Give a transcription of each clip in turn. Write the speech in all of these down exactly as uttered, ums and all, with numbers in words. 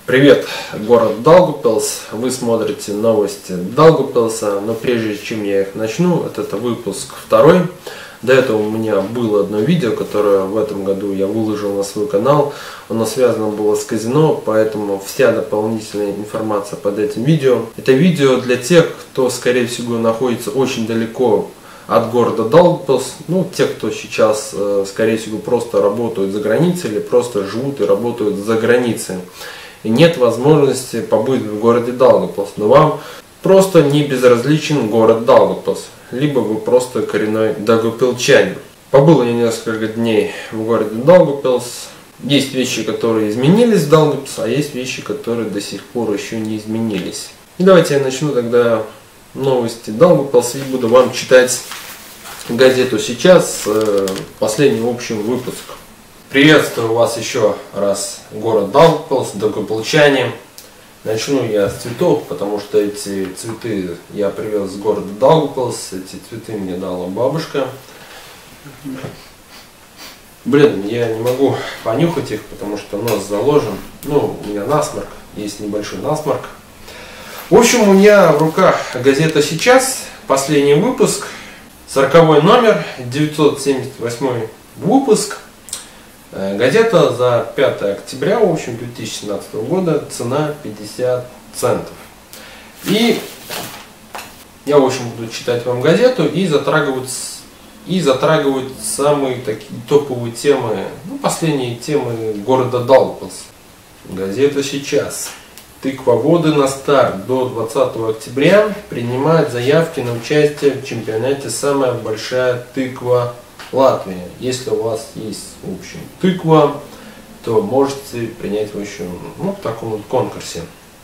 Привет, город Даугавпилс. Вы смотрите новости Даугавпилса, но прежде чем я их начну, это, это выпуск второй. До этого у меня было одно видео, которое в этом году я выложил на свой канал. Оно связано было с казино, поэтому вся дополнительная информация под этим видео. Это видео для тех, кто, скорее всего, находится очень далеко от города Даугавпилс. Ну, те, кто сейчас, скорее всего, просто работают за границей или просто живут и работают за границей. И нет возможности побыть в городе Даугавпилс, но вам просто не безразличен город Даугавпилс, либо вы просто коренной даугавпилчанин. Побыл я несколько дней в городе Даугавпилс. Есть вещи, которые изменились в Даугавпилсе, а есть вещи, которые до сих пор еще не изменились. И давайте я начну тогда новости Даугавпилса и буду вам читать газету «Сейчас», последний общий выпуск. Приветствую вас еще раз, город Даугавпилс, даугавпилчане. Начну я с цветов, потому что эти цветы я привез с города Даугавпилс. Эти цветы мне дала бабушка. Блин, я не могу понюхать их, потому что нос заложен. Ну, у меня насморк, есть небольшой насморк. В общем, у меня в руках газета «Сейчас», последний выпуск, сороковой номер, девятьсот семьдесят восьмой выпуск. Газета за пятое октября, в общем, две тысячи семнадцатого года, цена пятьдесят центов. И я, в общем, буду читать вам газету и затрагивать, и затрагивать самые такие топовые темы, ну, последние темы города Даугавпилс. Газета «Сейчас». Тыквоводы на старт до двадцатого октября принимают заявки на участие в чемпионате «Самая большая тыква Латвии». Если у вас есть, в общем, тыква, то можете принять в общем, ну, в таком вот конкурсе.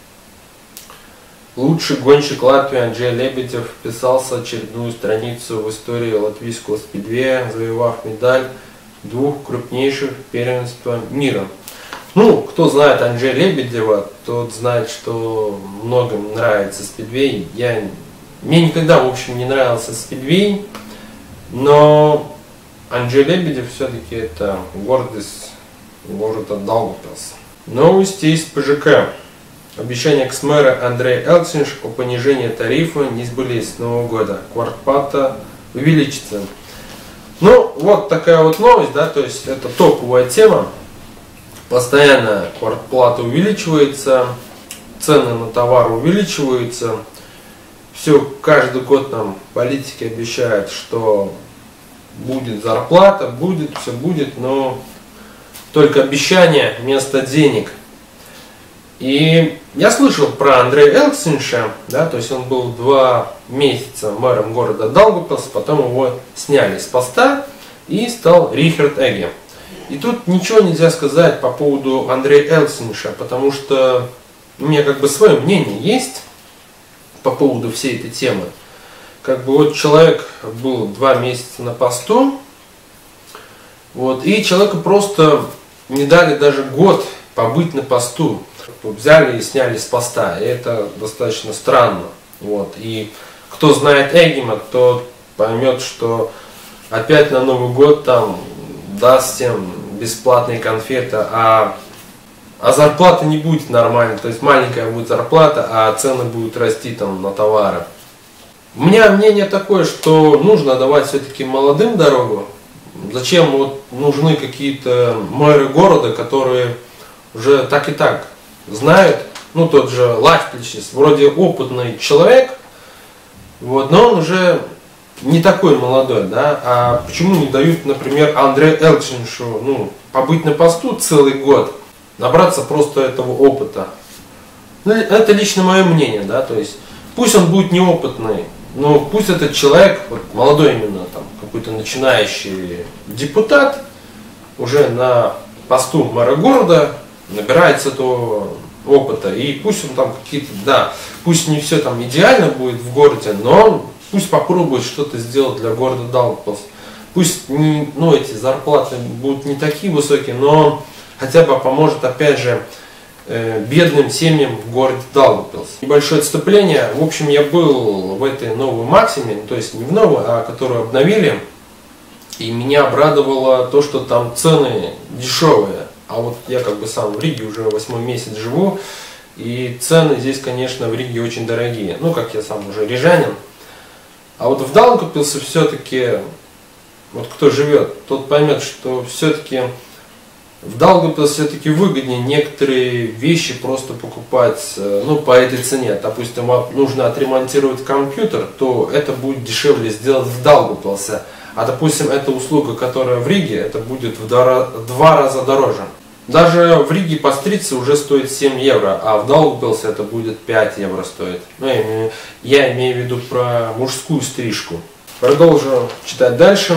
Лучший гонщик Латвии Анджей Лебедев вписался в очередную страницу в истории латвийского спидвея, завоевав медаль двух крупнейших первенств мира. Ну, кто знает Анджея Лебедева, тот знает, что многим нравится спидвей. Я, мне никогда, в общем, не нравился спидвей, но Анджей Лебедев все-таки это гордость города Даугавпилс. Новости из ПЖК. Обещания экс-мэра Андрей Элксинш о понижении тарифа не сбылись с Нового года. Квартплата увеличится. Ну, вот такая вот новость, да, то есть это топовая тема. Постоянно квартплата увеличивается, цены на товары увеличиваются. Все, каждый год нам политики обещают, что будет зарплата, будет, все будет, но только обещания вместо денег. И я слышал про Андрея Элксинша, да, то есть он был два месяца мэром города Даугавпилс, потом его сняли с поста и стал Рихард Эге. И тут ничего нельзя сказать по поводу Андрея Элксинша, потому что у меня как бы свое мнение есть по поводу всей этой темы. Как бы вот человек был два месяца на посту, вот, и человеку просто не дали даже год побыть на посту. Взяли и сняли с поста, и это достаточно странно. Вот. И кто знает Эгема, тот поймет, что опять на Новый год там даст всем бесплатные конфеты, а, а зарплата не будет нормальной, то есть маленькая будет зарплата, а цены будут расти там на товары. У меня мнение такое, что нужно давать все-таки молодым дорогу. Зачем вот нужны какие-то мэры города, которые уже так и так знают, ну тот же Латвийчис, вроде опытный человек, вот, но он уже не такой молодой, да, а почему не дают, например, Андрею Элксиншу, ну, побыть на посту целый год, набраться просто этого опыта. Ну, это лично мое мнение, да, то есть пусть он будет неопытный, но пусть этот человек, вот, молодой именно, там, какой-то начинающий депутат, уже на посту мэра города, набирается этого опыта, и пусть он там какие-то, да, пусть не все там идеально будет в городе, но он пусть попробует что-то сделать для города Даугавпилс. Пусть не, ну, эти зарплаты будут не такие высокие, но хотя бы поможет, опять же, э, бедным семьям в городе Даугавпилс. Небольшое отступление. В общем, я был в этой новой Максиме, то есть не в новой, а которую обновили. И меня обрадовало то, что там цены дешевые. А вот я как бы сам в Риге уже восьмой месяц живу, и цены здесь, конечно, в Риге очень дорогие. Ну, как я сам уже рижанин. А вот в Даугавпилсе все-таки, вот кто живет, тот поймет, что все-таки в Даугавпилсе все-таки выгоднее некоторые вещи просто покупать, ну, по этой цене. Допустим, вам нужно отремонтировать компьютер, то это будет дешевле сделать в Даугавпилсе. А допустим, эта услуга, которая в Риге, это будет в два раза дороже. Даже в Риге постриться уже стоит семь евро, а в Даугавпилсе это будет пять евро стоит. Ну, я имею, я имею в виду про мужскую стрижку. Продолжу читать дальше.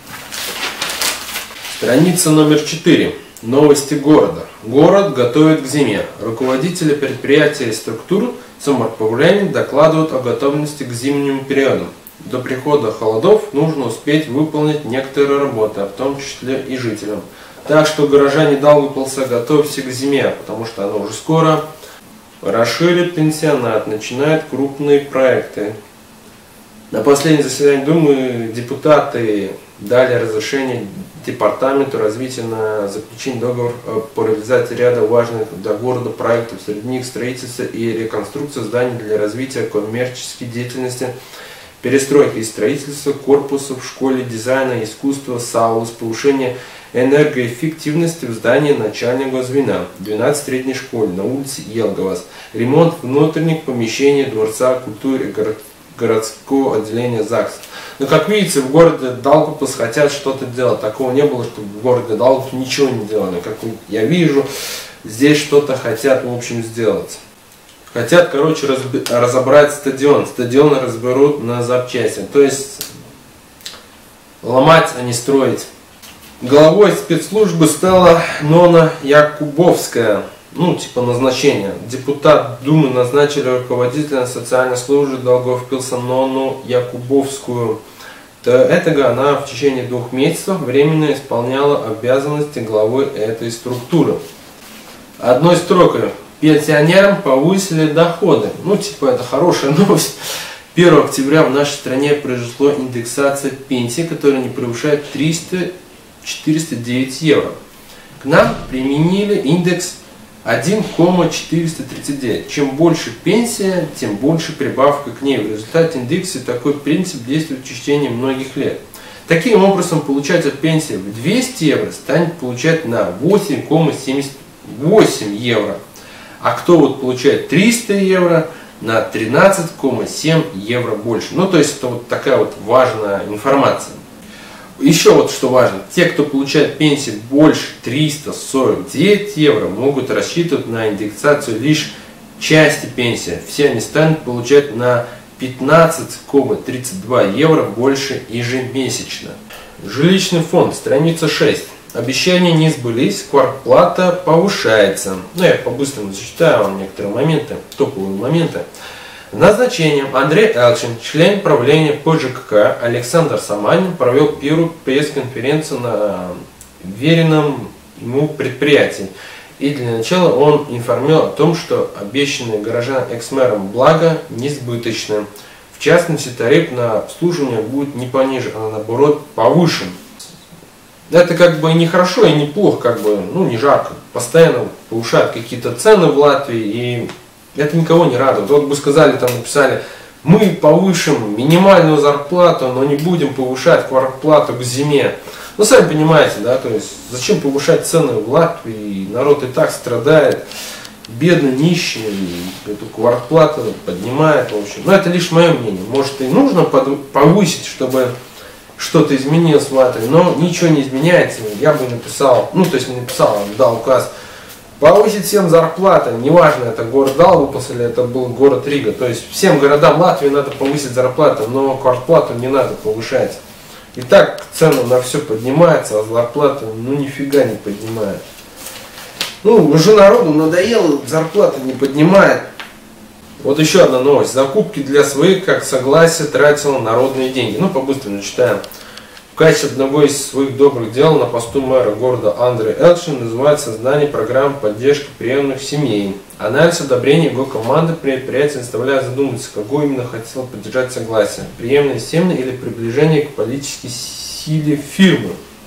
Страница номер четыре. Новости города. Город готовит к зиме. Руководители предприятий и структур самоуправления докладывают о готовности к зимнему периоду. До прихода холодов нужно успеть выполнить некоторые работы, в том числе и жителям. Так что горожане Даугавпилса, готовьтесь к зиме, потому что она уже скоро. Расширит пенсионат, начинает крупные проекты. На последнем заседании Думы депутаты дали разрешение Департаменту развития на заключение договора по реализации ряда важных для города проектов, среди них строительство и реконструкция зданий для развития коммерческой деятельности, перестройка и строительство корпусов в школе дизайна и искусства САУС, повышение энергоэффективности в здании начального звена, двенадцать средней школы на улице Елговас, ремонт внутренних помещений Дворца культуры и городского отделения ЗАГС. Но, как видите, в городе Даугавпилс хотят что-то делать. Такого не было, чтобы в городе Даугавпилс ничего не делали. Как я вижу, здесь что-то хотят, в общем, сделать. Хотят, короче, разобрать стадион. Стадион разберут на запчасти. То есть, ломать, а не строить. Главой спецслужбы стала Нона Якубовская. Ну, типа назначение. Депутат Думы назначили руководителя социальной службы Даугавпилса Нону Якубовскую. До этого она в течение двух месяцев временно исполняла обязанности главы этой структуры. Одной строкой. Пенсионерам повысили доходы. Ну, типа, это хорошая новость. первого октября в нашей стране произошла индексация пенсии, которая не превышает триста — четыреста девять евро. К нам применили индекс один и четыреста тридцать девять. Чем больше пенсия, тем больше прибавка к ней. В результате индекса такой принцип действует в течение многих лет. Таким образом, получатель пенсии в двести евро станет получать на восемь и семьдесят восемь евро. А кто вот получает триста евро, на тринадцать и семь евро больше. Ну, то есть, это вот такая вот важная информация. Еще вот что важно, те, кто получает пенсию больше триста сорок девять евро, могут рассчитывать на индексацию лишь части пенсии. Все они станут получать на пятнадцать и тридцать два евро больше ежемесячно. Жилищный фонд, страница шесть. Обещания не сбылись, квартплата повышается. Ну, я по-быстрому зачитаю вам некоторые моменты, топовые моменты. Назначением Андрей Элкшин, член правления по ЖКХ Александр Саманин, провел первую пресс-конференцию на веренном ему предприятии. И для начала он информировал о том, что обещанные горожанам экс-мэром благо несбыточны. В частности, тариф на обслуживание будет не понижен, а наоборот повышен. Это как бы не хорошо и не плохо, как бы, ну, не жарко. Постоянно повышают какие-то цены в Латвии, и это никого не радует. Вот бы сказали, там написали, мы повышим минимальную зарплату, но не будем повышать квартплату к зиме. Ну, сами понимаете, да, то есть, зачем повышать цены в Латвии, народ и так страдает, бедный, нищий, и эту квартплату поднимает, в общем. Но это лишь мое мнение. Может, и нужно повысить, чтобы что-то изменилось в Латвии, но ничего не изменяется. Я бы написал, ну, то есть не написал, а дал указ, повысить всем зарплаты, неважно, это город Даугавпилс или это был город Рига. То есть всем городам Латвии надо повысить зарплату, но квартплату не надо повышать. И так цены на все поднимаются, а зарплату ну нифига не поднимают. Ну, уже народу надоело, зарплата не поднимает. Вот еще одна новость. Закупки для своих, как согласие, тратила народные деньги. Ну, по-быстрому читаем. В качестве одного из своих добрых дел на посту мэра города Андрей Элкшин называет создание программ поддержки приемных семей. Анализ одобрения его команды предприятия заставляет задуматься, какое именно хотел поддержать согласие. Приемные семьи или приближение к политической силе фирмы.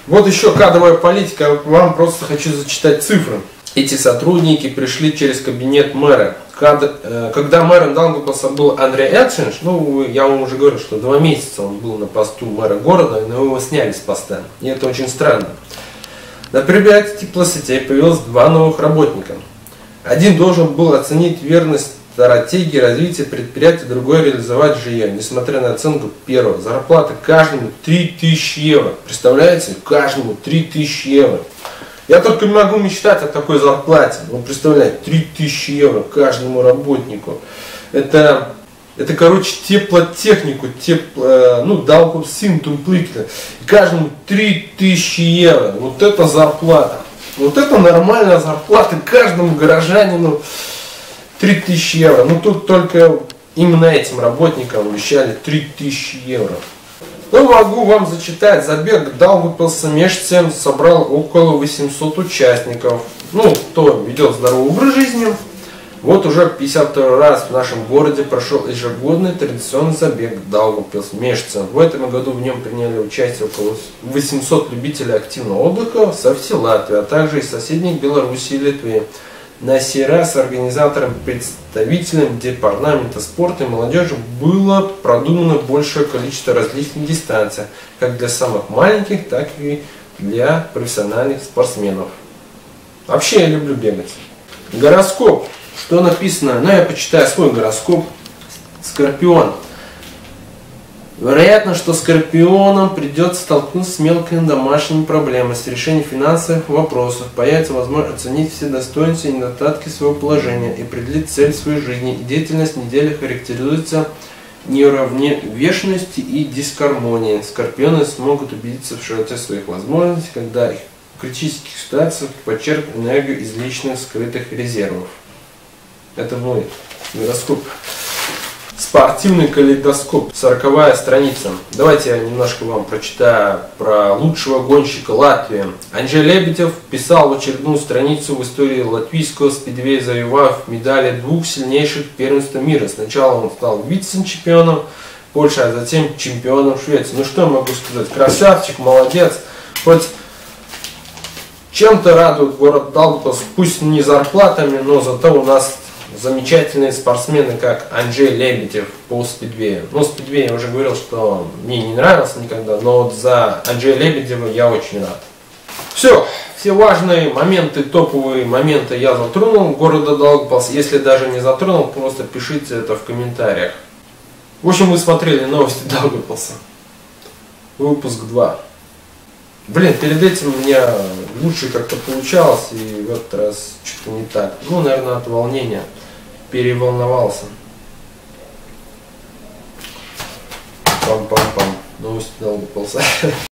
Вот еще кадровая политика. Вам просто хочу зачитать цифры. Эти сотрудники пришли через кабинет мэра. Когда мэром Даугавпилса был Андрей Экшинш, ну, я вам уже говорил, что два месяца он был на посту мэра города, но его сняли с поста. И это очень странно. На предприятии теплосетей появилось два новых работника. Один должен был оценить верность стратегии развития предприятия, другой реализовать же ее, несмотря на оценку первого. Зарплата каждому три тысячи евро. Представляете? Каждому три тысячи евро. Я только могу мечтать о такой зарплате. Вы представляете, три тысячи евро каждому работнику. Это, это короче, теплотехнику, тепло, ну, Даугавпилс Тумпликля. Каждому три тысячи евро. Вот это зарплата. Вот это нормальная зарплата каждому горожанину. три тысячи евро. Ну, тут только именно этим работникам обещали три тысячи евро. Ну, могу вам зачитать. Забег Даугавпилса Мешцем собрал около восьмисот участников. Ну, кто ведет здоровый образ жизни. Вот уже пятьдесят второй раз в нашем городе прошел ежегодный традиционный забег Даугавпилс Мешцем. В этом году в нем приняли участие около восьмисот любителей активного отдыха со всей Латвии, а также из соседних Беларуси и Литвы. На сей раз организаторам, представителям департамента спорта и молодежи было продумано большее количество различных дистанций, как для самых маленьких, так и для профессиональных спортсменов. Вообще я люблю бегать. Гороскоп. Что написано? Ну, я почитаю свой гороскоп. Скорпион. Вероятно, что Скорпионам придется столкнуться с мелкими домашними проблемами, с решением финансовых вопросов. Появится возможность оценить все достоинства и недостатки своего положения и определить цель своей жизни. И деятельность недели характеризуется неуравновешенностью и дисгармонией. Скорпионы смогут убедиться в широте своих возможностей, когда их в критических ситуациях подчеркнут энергию из личных скрытых резервов. Это мой гороскоп. Спортивный калейдоскоп, сороковая страница. Давайте я немножко вам прочитаю про лучшего гонщика Латвии. Анджей Лебедев вписал в очередную страницу в истории латвийского спидвея, завоевав медали двух сильнейших первенств мира. Сначала он стал вице-чемпионом Польши, а затем чемпионом Швеции. Ну что я могу сказать? Красавчик, молодец. Хоть чем-то радует город Даугавпилс, пусть не зарплатами, но зато у нас замечательные спортсмены, как Анджей Лебедев по спидвею. Ну, спидвей я уже говорил, что мне не нравился никогда, но вот за Анджея Лебедева я очень рад. Все, все важные моменты, топовые моменты я затронул города Даугавпилс. Если даже не затронул, просто пишите это в комментариях. В общем, вы смотрели новости Даугавпилса. Выпуск два. Блин, перед этим у меня лучше как-то получалось, и в этот раз что-то не так. Ну, наверное, от волнения. Переволновался. Пам-пам-пам. Новости Даугавпилса.